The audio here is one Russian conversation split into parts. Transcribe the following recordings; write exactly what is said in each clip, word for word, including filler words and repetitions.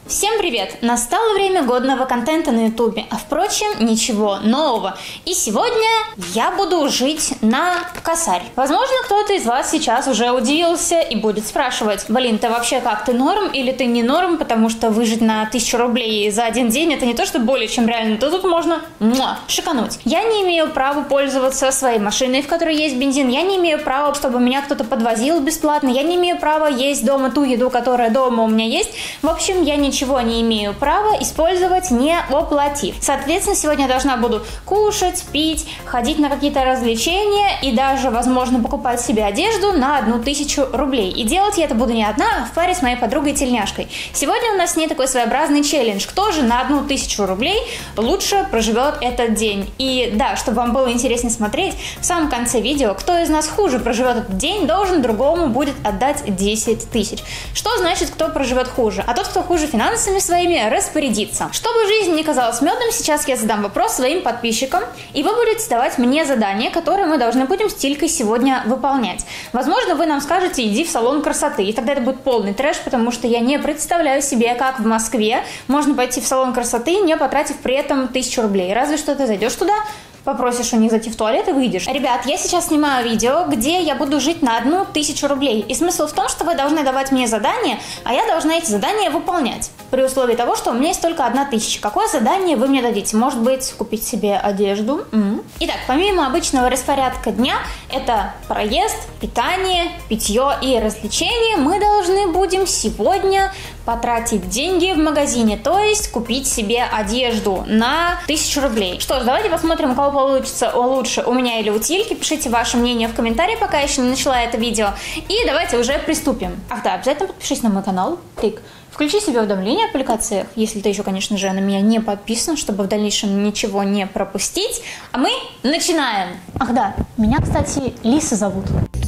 Всем привет! Настало время годного контента на ютубе, а впрочем, ничего нового. И сегодня я буду жить на косарь. Возможно, кто-то из вас сейчас уже удивился и будет спрашивать: блин, ты вообще как, ты норм или ты не норм, потому что выжить на тысячу рублей за один день это не то, что более чем реально, то тут можно муа, шикануть. Я не имею права пользоваться своей машиной, в которой есть бензин, я не имею права, чтобы меня кто-то подвозил бесплатно, я не имею права есть дома ту еду, которая дома у меня есть. В общем, я ничего Ничего не имею права использовать, не оплатив. Соответственно, сегодня я должна буду кушать, пить, ходить на какие-то развлечения и даже, возможно, покупать себе одежду на одну тысячу рублей. И делать я это буду не одна, а в паре с моей подругой-тельняшкой. Сегодня у нас с ней такой своеобразный челлендж. Кто же на одну тысячу рублей лучше проживет этот день? И да, чтобы вам было интереснее смотреть, в самом конце видео, кто из нас хуже проживет этот день, должен другому будет отдать десять тысяч. Что значит, кто проживет хуже? А тот, кто хуже финансово, своими распорядиться. Чтобы жизнь не казалась медом, сейчас я задам вопрос своим подписчикам, и вы будете давать мне задание, которое мы должны будем с Тилькой сегодня выполнять. Возможно, вы нам скажете: иди в салон красоты, и тогда это будет полный трэш, потому что я не представляю себе, как в Москве можно пойти в салон красоты, не потратив при этом тысячу рублей. Разве что ты зайдешь туда, попросишь у них зайти в туалет и выйдешь. Ребят, я сейчас снимаю видео, где я буду жить на одну тысячу рублей. И смысл в том, что вы должны давать мне задания, а я должна эти задания выполнять. При условии того, что у меня есть только одна тысяча. Какое задание вы мне дадите? Может быть, купить себе одежду? М-м. Итак, помимо обычного распорядка дня, это проезд, питание, питье и развлечения, мы должны будем сегодня потратить деньги в магазине, то есть купить себе одежду на тысячу рублей. Что ж, давайте посмотрим, у кого получится лучше, у меня или у Тильки. Пишите ваше мнение в комментарии, пока я еще не начала это видео. И давайте уже приступим. Ах да, обязательно подпишись на мой канал. Клик. Включи себе уведомления о публикациях, если ты еще, конечно же, на меня не подписан, чтобы в дальнейшем ничего не пропустить. А мы начинаем. Ах да, меня, кстати, Лиса зовут.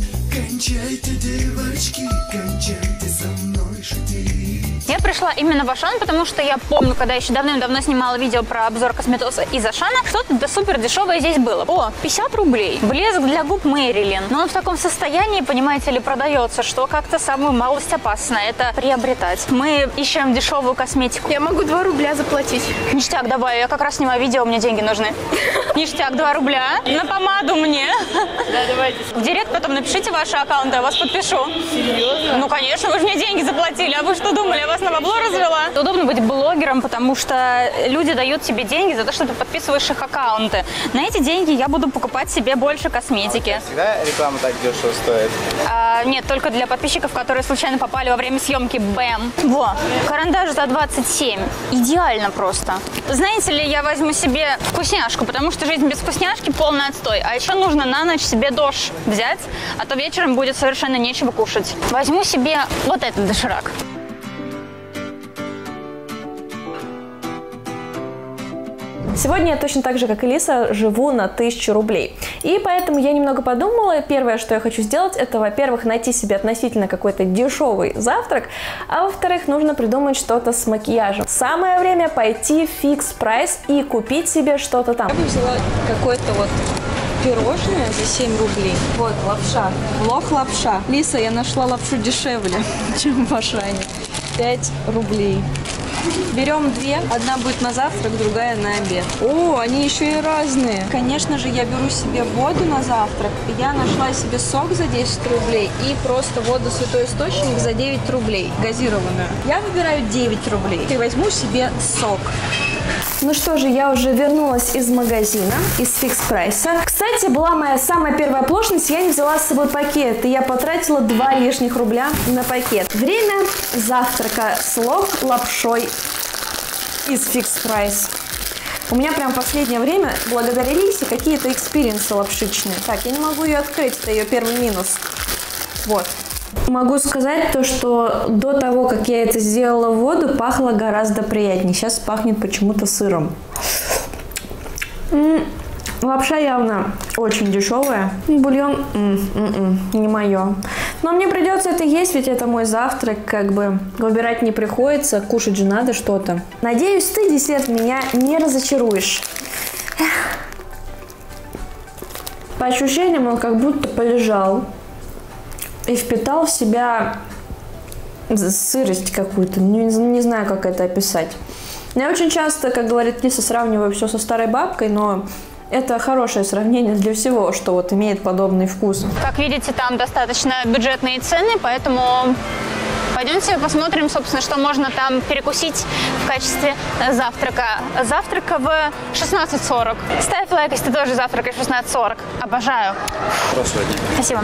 Кончайте, девочки, кончайте со мной шутить. Я пришла именно в Ашан, потому что я помню, когда еще давным-давно снимала видео про обзор косметоса из Ашана, что-то да супер дешевое здесь было. О, пятьдесят рублей. Блеск для губ Мэрилин. Но он в таком состоянии, понимаете ли, продается, что как-то самую малость опасно это приобретать. Мы ищем дешевую косметику. Я могу два рубля заплатить. Ништяк, давай, я как раз снимаю видео, мне деньги нужны. Ништяк, два рубля. На помаду мне. Да, давайте. В директ потом напишите ваши аккаунты, я вас подпишу. Серьезно? Ну, конечно, вы же мне деньги заплатили, а вы что думали, я вас на бабло развела? Удобно быть блогером, потому что люди дают тебе деньги за то, что ты подписываешь их аккаунты. На эти деньги я буду покупать себе больше косметики. Всегда реклама так дешево стоит? А, нет, только для подписчиков, которые случайно попали во время съемки. Бэм. Во, карандаш за двадцать семь. Идеально просто. Знаете ли, я возьму себе вкусняшку, потому что жизнь без вкусняшки полный отстой. А еще нужно на ночь себе дошь взять, а то вечером будет совершенно нечего кушать. Возьму себе вот этот доширак. Сегодня я точно так же, как и Лиса, живу на тысячу рублей. И поэтому я немного подумала. Первое, что я хочу сделать, это, во-первых, найти себе относительно какой-то дешевый завтрак, а во-вторых, нужно придумать что-то с макияжем. Самое время пойти в Fix Price и купить себе что-то там. Я бы взяла какое-то вот пирожное за семь рублей. Вот, лапша. Лох лапша. Лиса, я нашла лапшу дешевле, чем в Ашане. пять рублей. Берем две. Одна будет на завтрак, другая на обед. О, они еще и разные. Конечно же, я беру себе воду на завтрак. Я нашла себе сок за десять рублей и просто воду Святой Источник за девять рублей, газированную. Я выбираю девять рублей и возьму себе сок. Ну что же, я уже вернулась из магазина, из Fix Price. Кстати, была моя самая первая оплошность, я не взяла с собой пакет, и я потратила два лишних рубля на пакет. Время завтрака с лох лапшой из Fix Price. У меня прям в последнее время, благодаря Лисе, какие-то экспириенсы лапшичные. Так, я не могу ее открыть, это ее первый минус. Вот. Могу сказать то, что до того, как я это сделала в воду, пахло гораздо приятнее. Сейчас пахнет почему-то сыром. М-м, лапша явно очень дешевая. Бульон м-м-м, не мое. Но мне придется это есть, ведь это мой завтрак. Как бы выбирать не приходится, кушать же надо что-то. Надеюсь, ты, десерт, меня не разочаруешь. По ощущениям он как будто полежал и впитал в себя сырость какую-то. Не, не знаю, как это описать. Я очень часто, как говорит Лиса, сравниваю все со старой бабкой, но это хорошее сравнение для всего, что вот имеет подобный вкус. Как видите, там достаточно бюджетные цены, поэтому пойдемте посмотрим, собственно, что можно там перекусить в качестве завтрака. Завтрака в шестнадцать сорок. Ставь лайк, если ты тоже завтракаешь в шестнадцать сорок. Обожаю. Хорошего дня. Спасибо.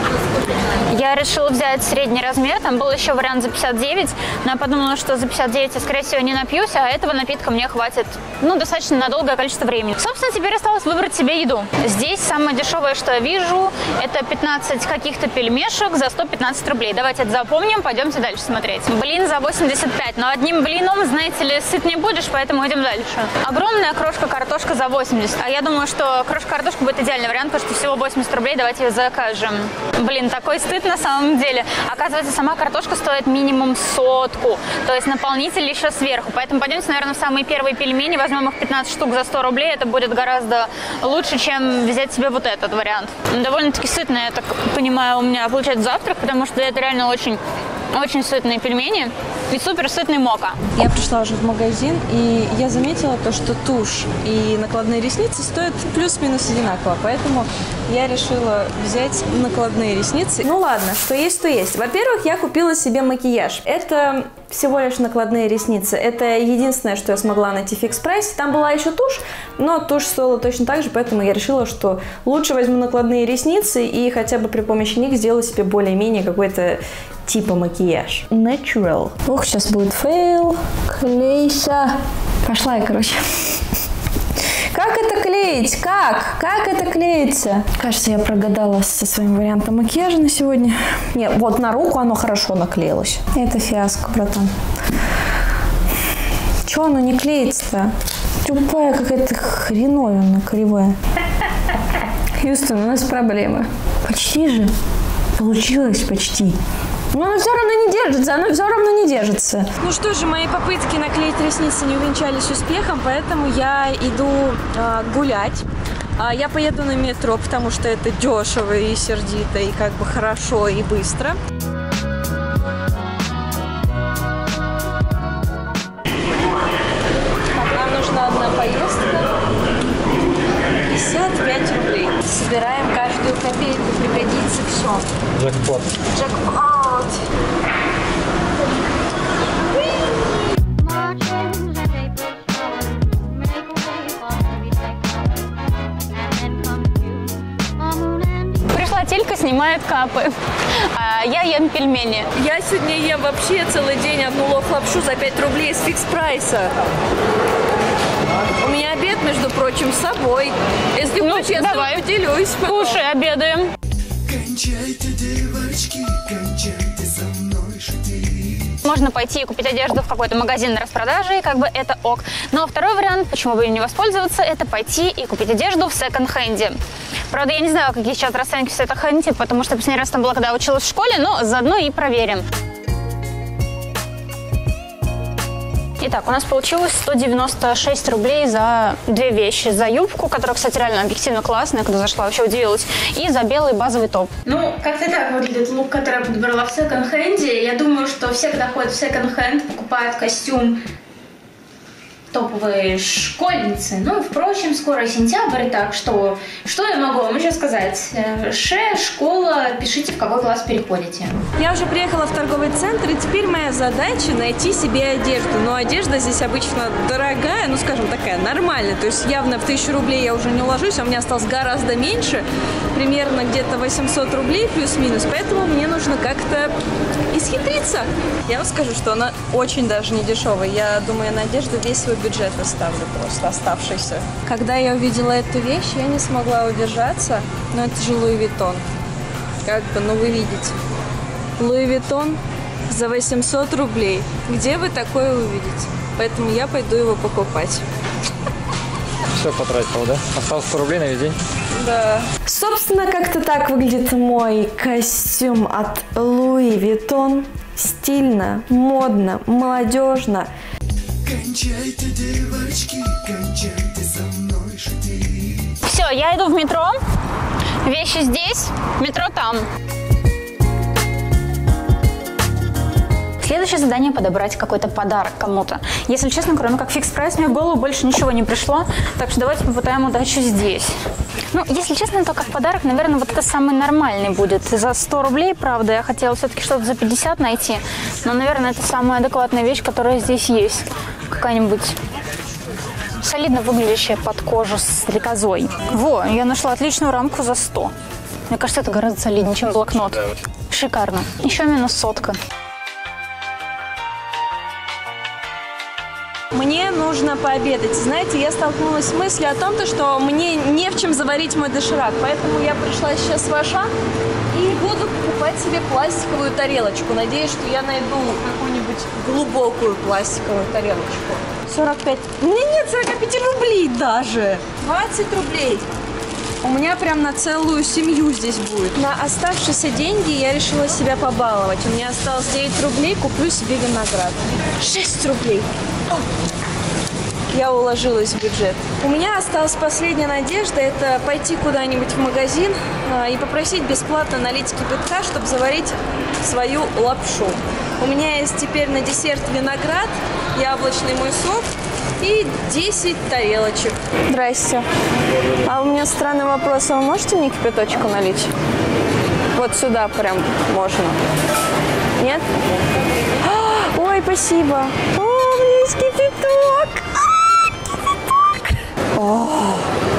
Я решила взять средний размер, там был еще вариант за пятьдесят девять, но я подумала, что за пятьдесят девять я, скорее всего, не напьюсь, а этого напитка мне хватит, ну, достаточно на долгое количество времени. Собственно, теперь осталось выбрать себе еду. Здесь самое дешевое, что я вижу, это пятнадцать каких-то пельмешек за сто пятнадцать рублей. Давайте это запомним, пойдемте дальше смотреть. Блин за восемьдесят пять, но одним блином, знаете ли, сыт не будешь, поэтому идем дальше. Огромная крошка картошка за восемьдесят, а я думаю, что крошка картошка будет идеальный вариант, потому что всего восемьдесят рублей, давайте ее закажем. Блин, такой стыд на самом деле. Оказывается, сама картошка стоит минимум сотку, то есть наполнитель еще сверху. Поэтому пойдемте, наверное, в самые первые пельмени, возьмем их пятнадцать штук за сто рублей, это будет гораздо лучше, чем взять себе вот этот вариант. Довольно-таки сытно, я так понимаю, у меня получается завтрак, потому что это реально очень... Очень сытные пельмени и супер сытный мока. Я пришла уже в магазин, и я заметила то, что тушь и накладные ресницы стоят плюс-минус одинаково. Поэтому я решила взять накладные ресницы. Ну ладно, что есть, то есть. Во-первых, я купила себе макияж. Это всего лишь накладные ресницы. Это единственное, что я смогла найти в фикс прайсе. Там была еще тушь, но тушь стоила точно так же, поэтому я решила, что лучше возьму накладные ресницы и хотя бы при помощи них сделаю себе более-менее какой-то типа макияж. Natural. Ох, сейчас будет фейл. Клейся. Пошла я, короче. Как это клеить? Как? Как это клеится? Кажется, я прогадала со своим вариантом макияжа на сегодня. Нет, вот на руку оно хорошо наклеилось. Это фиаско, братан. Чего оно не клеится-то? Тупая какая-то хреновина кривая. Хьюстон, у нас проблемы. Почти же. Получилось почти. Но оно все равно не держится, оно все равно не держится. Ну что же, мои попытки наклеить ресницы не увенчались успехом, поэтому я иду э, гулять. А я поеду на метро, потому что это дешево и сердито, и как бы хорошо и быстро. Нам нужна одна поездка. пятьдесят пять рублей. Собираем каждую копейку, пригодится все. Джекпот. Джекпот. Пришла телька, снимает капы, а я ем пельмени. Я сегодня ем вообще целый день одну лох-лапшу за пять рублей из фикс-прайса. У меня обед, между прочим, с собой. Если Ну, хочешь, я давай. поделюсь. Кушай, обедаем. Кончайте, девочки, кончайте со мной шутить. Можно пойти и купить одежду в какой-то магазин на распродаже, и как бы это ок. Но второй вариант, почему бы им не воспользоваться, это пойти и купить одежду в секонд-хенде. Правда, я не знаю, какие сейчас расценки в секонд-хенде, потому что последний раз там была, когда училась в школе, но заодно и проверим. Итак, у нас получилось сто девяносто шесть рублей за две вещи. За юбку, которая, кстати, реально объективно классная, когда зашла, вообще удивилась, и за белый базовый топ. Ну, как-то так выглядит лук, который я подобрала в секонд-хенде. Я думаю, что все, когда ходят в секонд-хенд, покупают костюм топовые школьницы. Ну, впрочем, скоро сентябрь, так что, что я могу вам еще сказать? Ше, школа, пишите, в какой класс переходите. Я уже приехала в торговый центр, и теперь моя задача найти себе одежду. Но одежда здесь обычно дорогая, ну, скажем, такая нормальная. То есть явно в тысячу рублей я уже не уложусь, а у меня осталось гораздо меньше. Примерно где-то восемьсот рублей плюс-минус. Поэтому мне нужно как-то исхитриться. Я вам скажу, что она очень даже не дешевая. Я думаю, на одежду весь свой бюджет оставлю просто, оставшийся. Когда я увидела эту вещь, я не смогла удержаться. Но это же Луи Виттон. Как бы, ну вы видите. Луи Виттон за восемьсот рублей. Где вы такое увидите? Поэтому я пойду его покупать. Все потратил, да? Осталось сто рублей на весь день? Да. Собственно, как-то так выглядит мой костюм от Луи Виттон. Стильно, модно, молодежно. Кончайте, девочки, кончайте со мной шутить. Все, я иду в метро. Вещи здесь, метро там. Следующее задание – подобрать какой-то подарок кому-то. Если честно, кроме как фикс прайс, мне в голову больше ничего не пришло. Так что давайте попытаем удачу здесь. Ну, если честно, то как подарок, наверное, вот это самый нормальный будет. За сто рублей, правда, я хотела все-таки что-то за пятьдесят найти. Но, наверное, это самая адекватная вещь, которая здесь есть. Какая-нибудь солидно выглядящая под кожу с стрекозой. Во, я нашла отличную рамку за сто. Мне кажется, это гораздо солиднее, чем блокнот. Шикарно. Еще минус сотка. Мне нужно пообедать. Знаете, я столкнулась с мыслью о том, что мне не в чем заварить мой доширак. Поэтому я пришла сейчас в Ашан и буду покупать себе пластиковую тарелочку. Надеюсь, что я найду какую-нибудь глубокую пластиковую тарелочку. сорок пять. У меня нет сорок пять рублей даже. двадцать рублей. У меня прям на целую семью здесь будет. На оставшиеся деньги я решила себя побаловать. У меня осталось девять рублей, куплю себе виноград. шесть рублей. О! Я уложилась в бюджет. У меня осталась последняя надежда, это пойти куда-нибудь в магазин а, и попросить бесплатно налить кипятка, чтобы заварить свою лапшу. У меня есть теперь на десерт виноград, яблочный мой сок и десять тарелочек. Здрасте. А у меня странный вопрос. А вы можете мне кипяточку налить? Вот сюда прям можно. Нет? А, ой, спасибо. О, у меня есть кипяток. А, кипяток. О,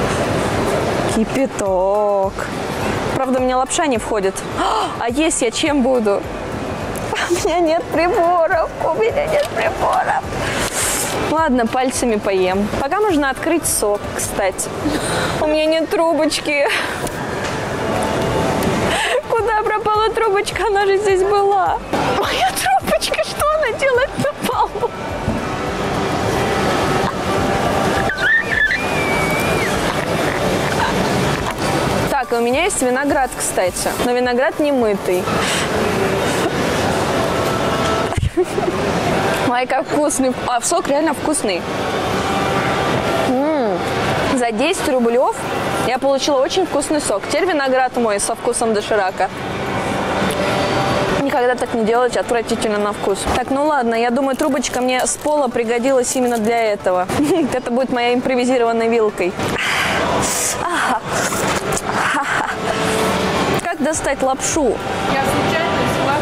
кипяток. Правда, у меня лапша не входит. А есть я чем буду? У меня нет приборов. У меня нет приборов. Ладно, пальцами поем. Пока можно открыть сок, кстати. У меня нет трубочки. Куда пропала трубочка? Она же здесь была. Моя трубочка, что она делает на полу? Так, у меня есть виноград, кстати. Но виноград не мытый. Ой, как вкусный. А сок реально вкусный. М-м. За десять рублев я получила очень вкусный сок. Теперь виноград мой со вкусом доширака. Никогда так не делать, отвратительно на вкус. Так, ну ладно, я думаю, трубочка мне с пола пригодилась именно для этого. Это будет моей импровизированной вилкой. Как достать лапшу? Я случайно взяла.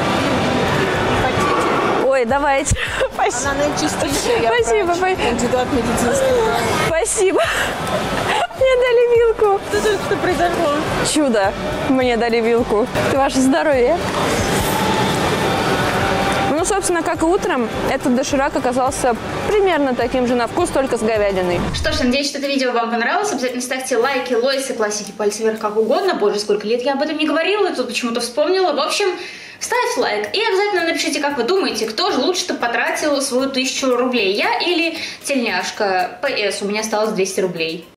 Ой, давайте. Спасибо. Она наичистейшая. Спасибо. Кандидат медицинского. Спасибо. Мне дали вилку. Что только что произошло? Чудо. Мне дали вилку. Это ваше здоровье. Ну, собственно, как и утром, этот доширак оказался примерно таким же на вкус, только с говядиной. Что ж, надеюсь, что это видео вам понравилось. Обязательно ставьте лайки, лойсы, классики, пальцы вверх, как угодно. Боже, сколько лет я об этом не говорила, и тут почему-то вспомнила. В общем, ставь лайк и обязательно напишите, как вы думаете, кто же лучше-то потратил свою тысячу рублей, я или тельняшка. П С, у меня осталось двести рублей.